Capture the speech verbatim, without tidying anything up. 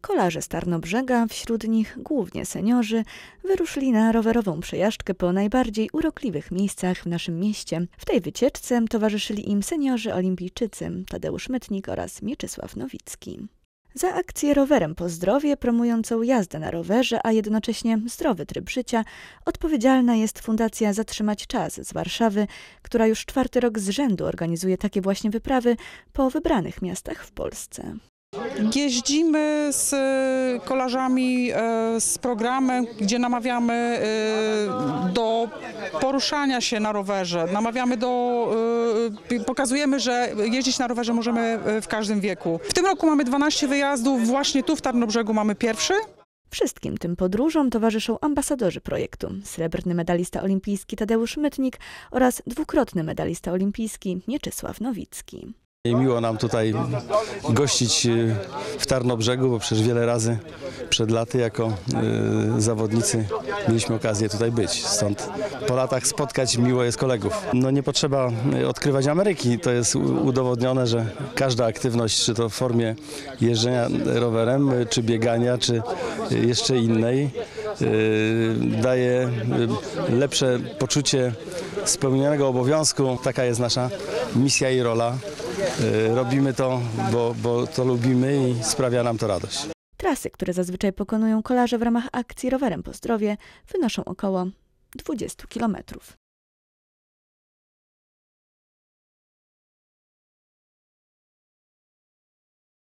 Kolarze z Tarnobrzega, wśród nich głównie seniorzy, wyruszyli na rowerową przejażdżkę po najbardziej urokliwych miejscach w naszym mieście. W tej wycieczce towarzyszyli im seniorzy olimpijczycy Tadeusz Mytnik oraz Mieczysław Nowicki. Za akcję Rowerem po zdrowie, promującą jazdę na rowerze, a jednocześnie zdrowy tryb życia, odpowiedzialna jest Fundacja Zatrzymać Czas z Warszawy, która już czwarty rok z rzędu organizuje takie właśnie wyprawy po wybranych miastach w Polsce. Jeździmy z kolarzami z programem, gdzie namawiamy do poruszania się na rowerze, namawiamy do, pokazujemy, że jeździć na rowerze możemy w każdym wieku. W tym roku mamy dwanaście wyjazdów, właśnie tu w Tarnobrzegu mamy pierwszy. Wszystkim tym podróżom towarzyszą ambasadorzy projektu. Srebrny medalista olimpijski Tadeusz Mytnik oraz dwukrotny medalista olimpijski Mieczysław Nowicki. I miło nam tutaj gościć w Tarnobrzegu, bo przecież wiele razy przed laty jako y, zawodnicy mieliśmy okazję tutaj być. Stąd po latach spotkać miło jest kolegów. No nie potrzeba odkrywać Ameryki. To jest udowodnione, że każda aktywność, czy to w formie jeżdżenia rowerem, czy biegania, czy jeszcze innej, y, daje lepsze poczucie spełnionego obowiązku. Taka jest nasza misja i rola. Robimy to, bo, bo to lubimy i sprawia nam to radość. Trasy, które zazwyczaj pokonują kolarze w ramach akcji Rowerem po zdrowie, wynoszą około dwudziestu kilometrów.